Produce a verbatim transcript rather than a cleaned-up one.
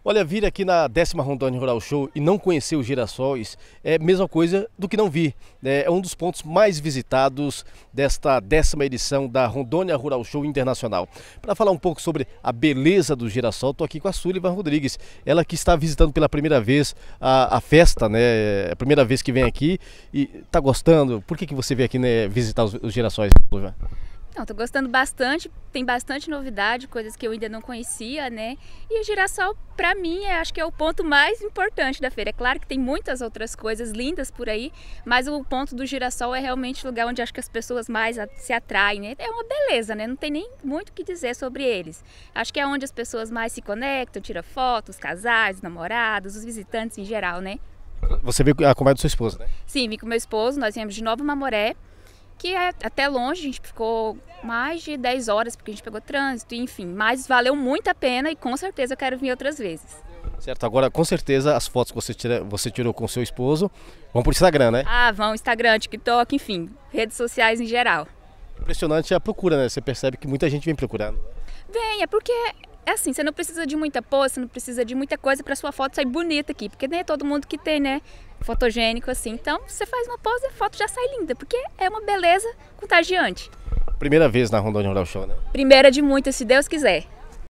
Olha, vir aqui na décima Rondônia Rural Show e não conhecer os girassóis é a mesma coisa do que não vir, né? É um dos pontos mais visitados desta décima edição da Rondônia Rural Show Internacional. Para falar um pouco sobre a beleza do girassol, estou aqui com a Sullivan Rodrigues, ela que está visitando pela primeira vez a, a festa, né? É a primeira vez que vem aqui e está gostando. Por que, que você veio aqui, né, visitar os, os girassóis, Sullivan? Não, tô gostando bastante, tem bastante novidade, coisas que eu ainda não conhecia, né? E o girassol, para mim, é, acho que é o ponto mais importante da feira. É claro que tem muitas outras coisas lindas por aí, mas o ponto do girassol é realmente o lugar onde acho que as pessoas mais se atraem, né? É uma beleza, né? Não tem nem muito o que dizer sobre eles. Acho que é onde as pessoas mais se conectam, tiram fotos, os casais, os namorados, os visitantes em geral, né? Você veio acompanhado da sua esposa, né? Sim, vim com meu esposo, nós viemos de Nova Mamoré, que é até longe, a gente ficou mais de dez horas, porque a gente pegou trânsito, enfim, mas valeu muito a pena e com certeza eu quero vir outras vezes. Certo, agora com certeza as fotos que você, tira, você tirou com seu esposo vão para o Instagram, né? Ah, vão, Instagram, TikTok, enfim, redes sociais em geral. Impressionante a procura, né? Você percebe que muita gente vem procurando. Vem, é porque é assim, você não precisa de muita pose, você não precisa de muita coisa para sua foto sair bonita aqui, porque nem é todo mundo que tem, né, fotogênico assim. Então, você faz uma pose e a foto já sai linda, porque é uma beleza contagiante. Primeira vez na Rondônia Rural Show, né? Primeira de muitas, se Deus quiser.